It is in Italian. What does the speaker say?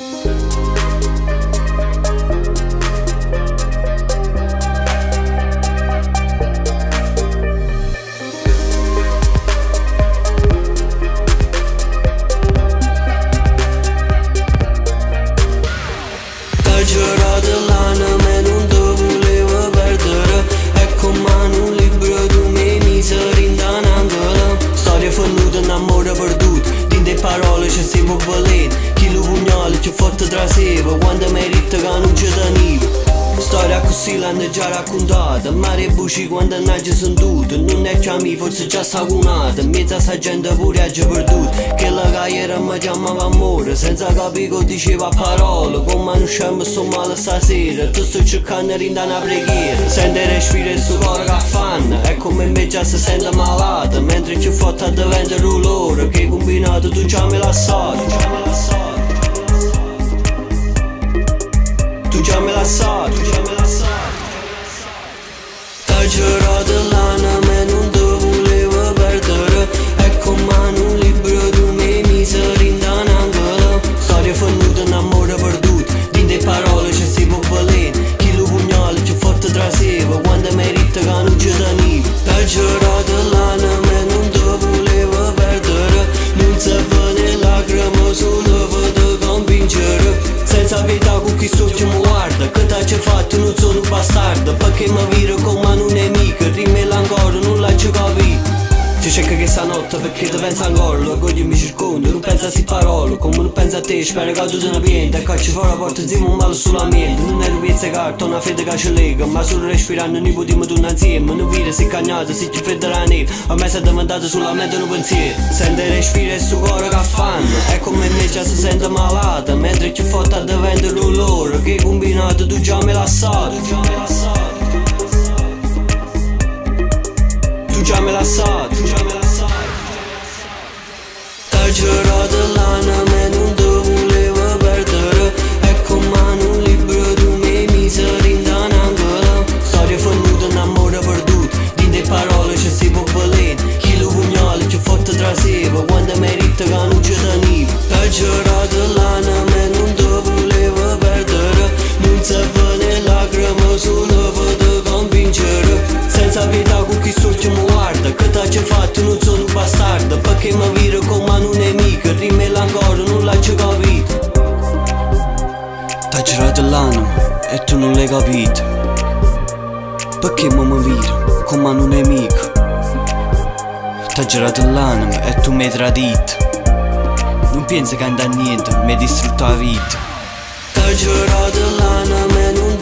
Taglierò dell'anima e non te volevo perdere. E con mano un libro tu mi miseri in un angolo. Storia fannuta, un amore perduto. Din de parole ci stiamo volendo. Chi lo pugnale ci fotte tra sé. Quando merita che non ci tenivo. Storia così l'hanno già raccontata. Mare e buci quando nasce sono tutte. Non è già mi, forse già sta cunata. In mezzo a sta gente pure ha già perduto. Che la cagliera mi chiamava amore, senza capire che diceva parole. Come non scemo sto male stasera. Tu sto cercando di andare a preghiera. Sente respiro e sto cuore che affanna. E come me già si sente malata. Mentre ci fotta a vendere l'olore. Che combinato tu già me la sai. Tu già me la sai. Taglierò dell'anima e non te volevo perdere. E con mano un libro tu mi miseri in un angolo. Storia fannuta, un amore perduto. Din de parole ci stiamo volendo. Chi lo pugnale ci fotte tra sé. Quando merita che non ci tenivo. Taglierò dell'anima e non te volevo perdere. Non serve lacrime solo per te convincere. Senza vita con chi sto ci guarda. Che t'ha fatto non sono un bastardo. Perché mi viro come un nemico. Rimela ancora non l'ha capito. Ti cerca che stanotte perché ti pensa ancora. L'orgoglio mi circonda, non pensa a sti parole. Come non pensa a te, spero che tu te ne pienta. E cacci fuori la porta insieme un male sulla mente. Non è un pezzo carta, una fede che ci lega. Ma solo respirando noi potremmo tornare insieme. Non vire si cagnate, si ci fredda la neve. A me si è diventato solamente un pensiero. Sente respiro e sto cuore che affanno. E come me già si sente malata. Mentre ci fotta a diventare l'olore. Che combinato tu già me la sai. Tu già me la sai. Tu già me la sai. Taglierò dell'anima e non te volevo perdere. E con mano un libro tu mi miseri in un angolo. Storia fannuta, un amore perduto. Din de parole ci stiamo volendo. Chi lo pugnale ci fotte tra sé. Quando merita che non ci tenivo. Taglierò dell'anima e non te volevo perdere. Non serve né lacrime solo per te convincere. Senza pietà con chi sto ci guarda. Che t'ha fatto non sono un bastardo. Perché mi viro come un nemico. Rimela ancora non l'ha capito. T'ha girato l'anima e tu non l'hai capito. Perché mi viro come un nemico. T'ha girato l'anima e tu mi hai tradito. Non pensi che andrà a niente, mi hai distrutto la vita. T'ha girato l'anima e non